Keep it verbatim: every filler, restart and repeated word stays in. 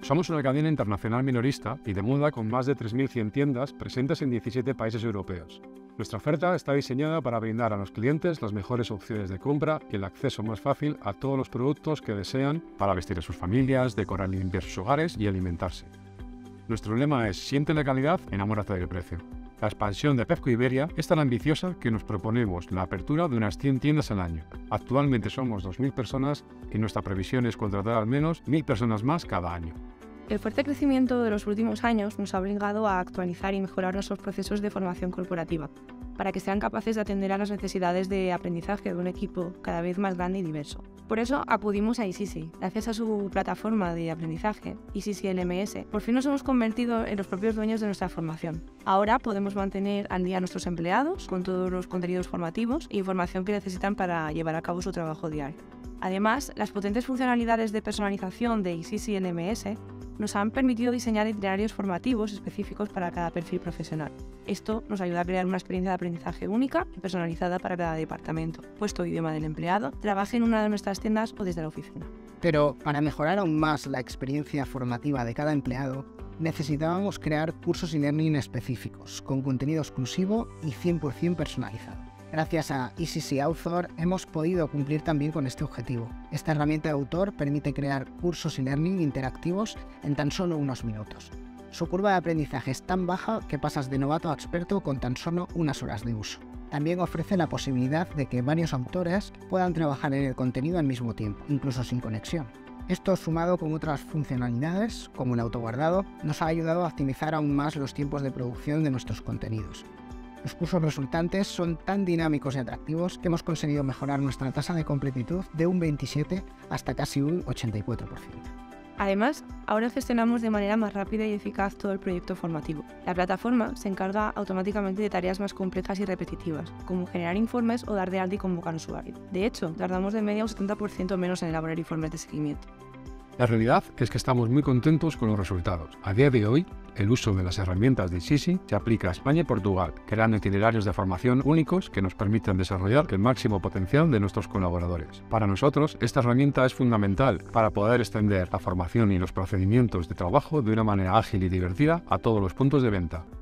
Somos una cadena internacional minorista y de moda con más de tres mil cien tiendas presentes en diecisiete países europeos. Nuestra oferta está diseñada para brindar a los clientes las mejores opciones de compra y el acceso más fácil a todos los productos que desean para vestir a sus familias, decorar y limpiar sus hogares y alimentarse. Nuestro lema es «Siente la calidad, enamórate del precio». La expansión de Pepco Iberia es tan ambiciosa que nos proponemos la apertura de unas cien tiendas al año. Actualmente somos dos mil personas y nuestra previsión es contratar al menos mil personas más cada año. El fuerte crecimiento de los últimos años nos ha obligado a actualizar y mejorar nuestros procesos de formación corporativa, para que sean capaces de atender a las necesidades de aprendizaje de un equipo cada vez más grande y diverso. Por eso acudimos a I C C. Gracias a su plataforma de aprendizaje, I C C L M S, por fin nos hemos convertido en los propios dueños de nuestra formación. Ahora podemos mantener al día a nuestros empleados con todos los contenidos formativos e información que necesitan para llevar a cabo su trabajo diario. Además, las potentes funcionalidades de personalización de I C C L M S nos han permitido diseñar itinerarios formativos específicos para cada perfil profesional. Esto nos ayuda a crear una experiencia de aprendizaje única y personalizada para cada departamento, puesto idioma del empleado, trabaje en una de nuestras tiendas o desde la oficina. Pero para mejorar aún más la experiencia formativa de cada empleado, necesitábamos crear cursos e-learning específicos, con contenido exclusivo y cien por cien personalizado. Gracias a I C C Author hemos podido cumplir también con este objetivo. Esta herramienta de autor permite crear cursos e-learning interactivos en tan solo unos minutos. Su curva de aprendizaje es tan baja que pasas de novato a experto con tan solo unas horas de uso. También ofrece la posibilidad de que varios autores puedan trabajar en el contenido al mismo tiempo, incluso sin conexión. Esto, sumado con otras funcionalidades, como el autoguardado, nos ha ayudado a optimizar aún más los tiempos de producción de nuestros contenidos. Los cursos resultantes son tan dinámicos y atractivos que hemos conseguido mejorar nuestra tasa de completitud de un veintisiete hasta casi un ochenta y cuatro por ciento. Además, ahora gestionamos de manera más rápida y eficaz todo el proyecto formativo. La plataforma se encarga automáticamente de tareas más complejas y repetitivas, como generar informes o dar de alta y convocar usuarios. De hecho, tardamos de media un setenta por ciento menos en elaborar informes de seguimiento. La realidad es que estamos muy contentos con los resultados. A día de hoy, el uso de las herramientas de I C C se aplica a España y Portugal, creando itinerarios de formación únicos que nos permitan desarrollar el máximo potencial de nuestros colaboradores. Para nosotros, esta herramienta es fundamental para poder extender la formación y los procedimientos de trabajo de una manera ágil y divertida a todos los puntos de venta.